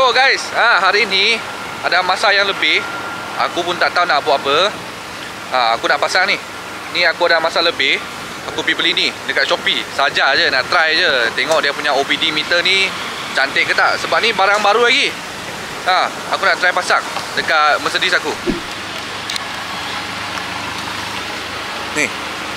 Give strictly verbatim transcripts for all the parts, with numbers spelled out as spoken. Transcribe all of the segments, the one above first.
So guys, ha, hari ni ada masa yang lebih. Aku pun tak tahu nak buat apa. ha, Aku nak pasang ni. Ni aku ada masa lebih. Aku pergi beli ni dekat Shopee. Saja je nak try je. Tengok dia punya O B D meter ni cantik ke tak. Sebab ni barang baru lagi. ha, Aku nak try pasang dekat Mercedes aku. Ni.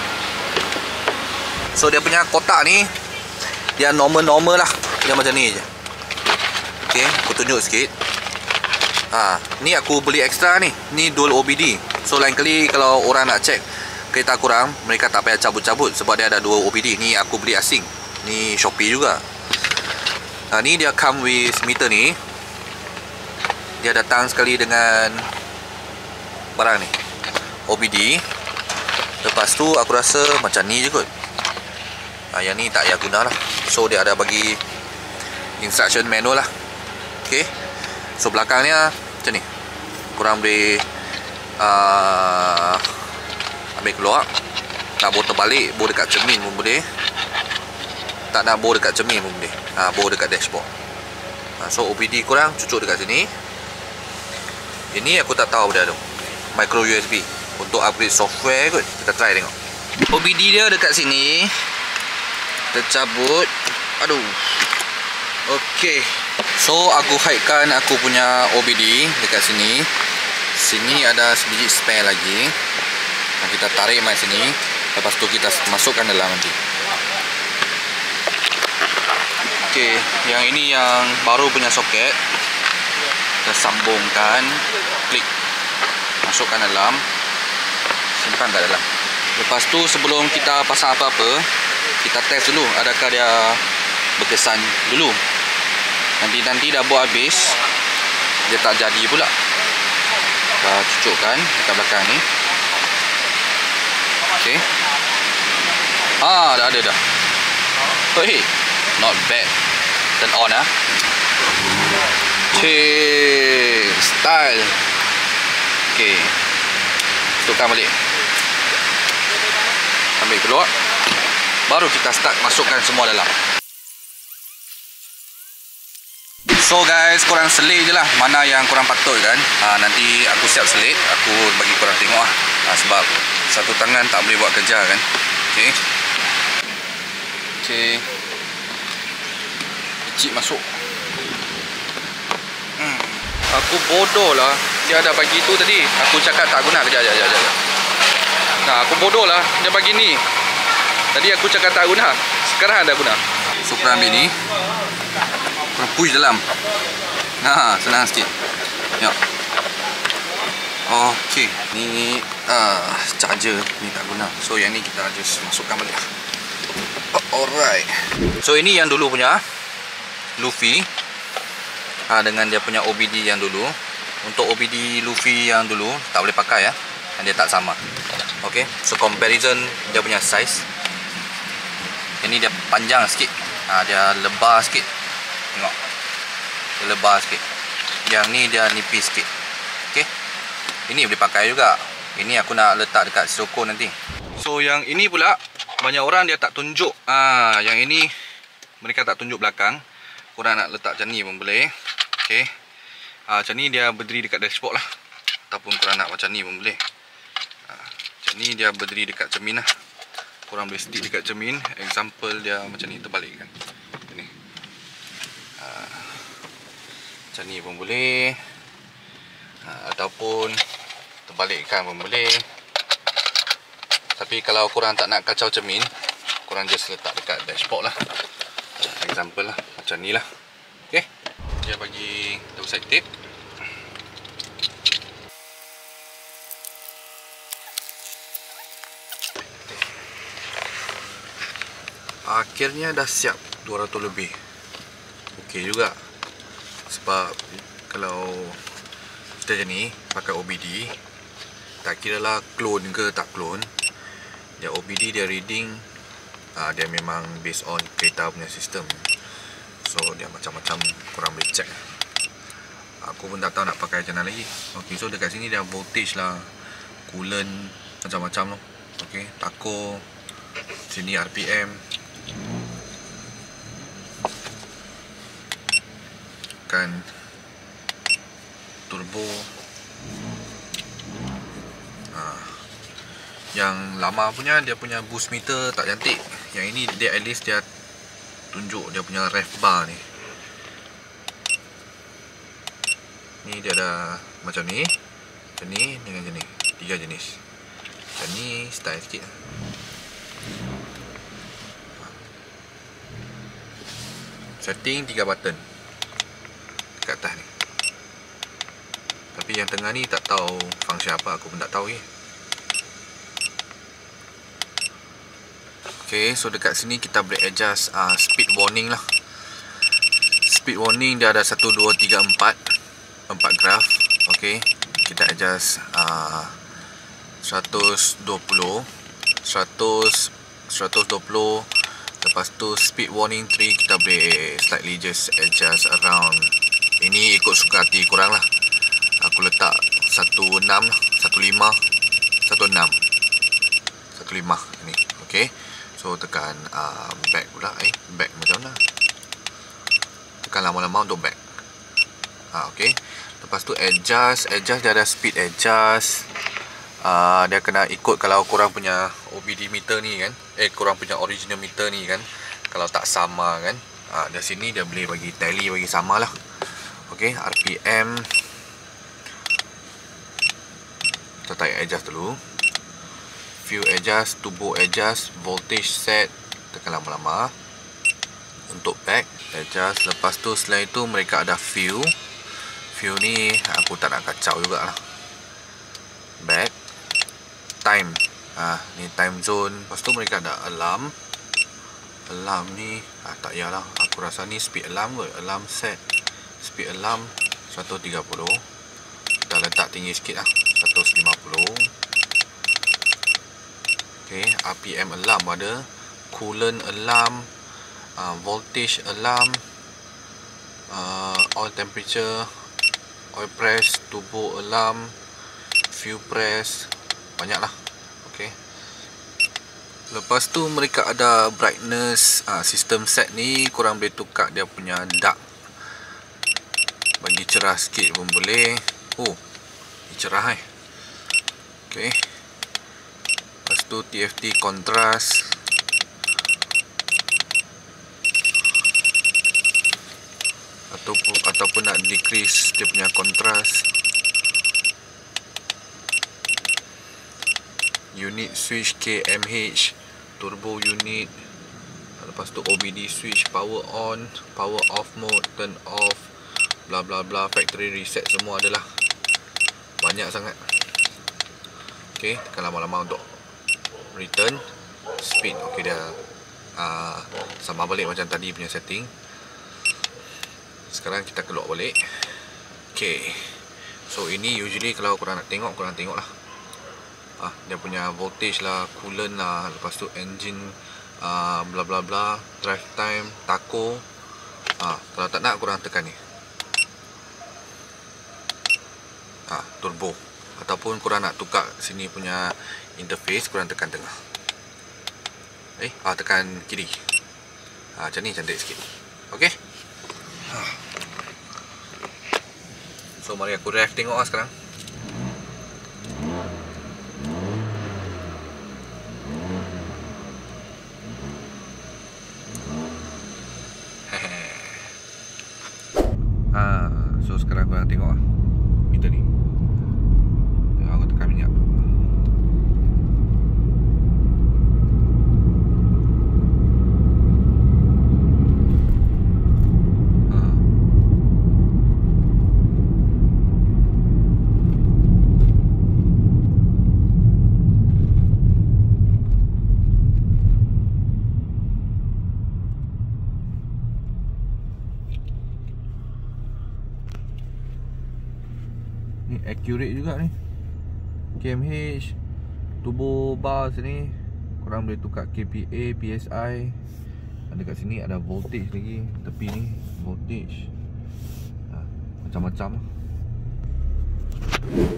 So dia punya kotak ni dia normal-normal lah. Dia macam ni je. Okay, aku tunjuk sikit. Ha, ni aku beli ekstra ni. Ni dual O B D. So lain kali kalau orang nak check kereta kurang, mereka tak payah cabut-cabut sebab dia ada dua O B D. Ni aku beli asing. Ni Shopee juga. Ha, ni dia come with meter ni. Dia datang sekali dengan barang ni, O B D. Lepas tu aku rasa macam ni je kot. Ha, yang ni tak payah guna lah. So dia ada bagi instruction manual lah. Okay. So belakangnya macam ni. Korang boleh uh, ambil keluar. Nak bawa terbalik, bawa dekat cermin pun boleh. Tak nak bawa dekat cermin pun boleh. ha, Bawa dekat dashboard. ha, So O B D korang cucuk dekat sini. Ini aku tak tahu benda tu. Micro U S B untuk upgrade software kot. Kita try tengok. O B D dia dekat sini. Kita cabut. Aduh. Okay. So aku hidekan aku punya O B D dekat sini. Sini ada sebiji spare lagi. Kita tarik mai sini. Lepas tu kita masukkan dalam nanti. Okay, yang ini yang baru punya soket. Kita sambungkan, klik, masukkan dalam, simpan kat dalam. Lepas tu sebelum kita pasang apa-apa, kita test dulu adakah dia berkesan dulu. Nanti-nanti dah buat habis, dia tak jadi pula. Kita cucukkan dekat belakang ni. Okay. Ah, dah ada dah. Oh, hey, not bad. Turn on ah. Cik, style. Okay. Tutupkan balik. Ambil keluar. Baru kita start masukkan semua dalam. So guys, korang selit je lah mana yang korang patut kan. ha, Nanti aku siap selit, aku bagi korang tengok lah. ha, Sebab satu tangan tak boleh buat kerja kan. Okay. Okay. Kecil masuk. hmm. Aku bodoh lah. Dia ada bagi tu tadi. Aku cakap tak guna. Kejap, kejap, kejap. Nah, aku bodoh lah. Dia bagi ni. Tadi aku cakap tak guna. Sekarang ada guna. So korang ambil ni, korang push dalam. Ha, senang sikit. Ya. Okey, ni uh, charger ni tak guna. So yang ni kita just masukkan balik. Oh, alright. So ini yang dulu punya Luffy. Ha, dengan dia punya O B D yang dulu. Untuk O B D Luffy yang dulu tak boleh pakai ya. Dia tak sama. Okey, so comparison dia punya size. Ini dia panjang sikit. Ha, dia lebar sikit. Tengok. Dia lebar sikit. Yang ni dia nipis sikit. Okey. Ini boleh pakai juga. Ini aku nak letak dekat siroko nanti. So yang ini pula banyak orang dia tak tunjuk. Ah, yang ini mereka tak tunjuk belakang. Korang nak letak macam ni pun boleh. Okey. Ah, macam ni dia berdiri dekat dashboard lah. Ataupun korang nak macam ni pun boleh. Ah, macam ni dia berdiri dekat cermin lah. Korang boleh stick dekat cermin. Example dia macam ni terbalik kan. Ni. Ah, macam ni pun boleh. Ha, ataupun terbalikkan pun boleh. Tapi kalau korang tak nak kacau cermin, korang just letak dekat dashboard lah. Example lah, macam ni lah. Okay. Dia bagi double side tape. Akhirnya dah siap dua ratus lebih. Okey juga. Sebab kalau kita je ni pakai O B D, tak kira lah clone ke tak clone, dia O B D dia reading uh, dia memang based on kereta punya sistem. So dia macam-macam korang boleh check. Aku pun tak tahu nak pakai macam mana lagi. Ok, so dekat sini dia voltage lah, coolant, macam-macam loh. Ok, tako, sini R P M, kan turbo. Ha. Yang lama punya dia punya boost meter tak cantik. Yang ini dia at least dia tunjuk dia punya rev bar ni. Ni dia ada macam ni, macam ni dengan jenis, tiga jenis. Macam ni style sikit. Setting tiga button dekat atas ni. Tapi yang tengah ni tak tahu fungsi apa, aku pun tak tahu je. Okay, so dekat sini kita boleh adjust uh, speed warning lah. Speed warning dia ada satu, dua, tiga, empat empat graf. Okay, kita adjust uh, seratus dua puluh, seratus, seratus dua puluh. Lepas tu speed warning tiga kita boleh slightly just adjust around. Ini ikut suka hati korang lah. Aku letak seratus enam lah, seratus lima, seratus enam, seratus lima ni. Okay, so tekan uh, back pula. Eh, back macam mana? Tekan lama-lama untuk back. Ha, okay. Lepas tu adjust, adjust dia ada speed adjust. Uh, dia kena ikut kalau korang punya O B D meter ni kan, eh korang punya original meter ni kan, kalau tak sama kan, uh, dari sini dia boleh bagi tally bagi sama lah. Okay, R P M kita tarik adjust dulu. Fuel adjust, turbo adjust, voltage set, tekan lama-lama. Untuk back adjust. Lepas tu selain itu mereka ada fuel. Fuel ni aku tak nak kacau jugalah. Back time, ah ni time zone. Lepas tu mereka ada alarm. Alarm ni ah, tak yalah, aku rasa ni speed alarm kot. Alarm set, speed alarm seratus tiga puluh. Kita letak tinggi sikit lah, seratus lima puluh. Okay, R P M alarm ada, coolant alarm, uh, voltage alarm, uh, oil temperature, oil press, turbo alarm, fuel press, banyak lah. Okay. Lepas tu mereka ada brightness, uh, system set ni korang boleh tukar dia punya dark, bagi cerah sikit pun boleh. Oh, ni cerah eh. Okay. Lepas tu T F T contrast, ataupun ataupun nak decrease dia punya contrast. Unit switch K M H, turbo unit. Lepas tu O B D switch, power on, power off mode, turn off, bla bla bla, factory reset semua adalah. Banyak sangat. Okay, tekan lama-lama untuk return. Speed, okay dia uh, sama balik macam tadi punya setting. Sekarang kita keluar balik. Okay, so ini usually kalau korang nak tengok, korang tengok lah. Ah, dia punya voltage lah, coolant lah, lepas tu engine uh, bla bla bla, drive time, taco. Ah, kalau tak nak korang tekan ni. Ah, turbo. Ataupun korang nak tukar sini punya interface, korang tekan tengah. Eh, ah tekan kiri. Ah, macam ni cantik sikit. Okey. Ah. So mari aku rev tengok lah sekarang. Ah, so sekarang korang tengok lah meter ni. Tengok aku tekan minyak. Ni accurate juga ni. K M H, turbo bar sini korang boleh tukar K P A, P S I. Ada kat sini ada voltage lagi, tepi ni voltage. Ha, macam-macam.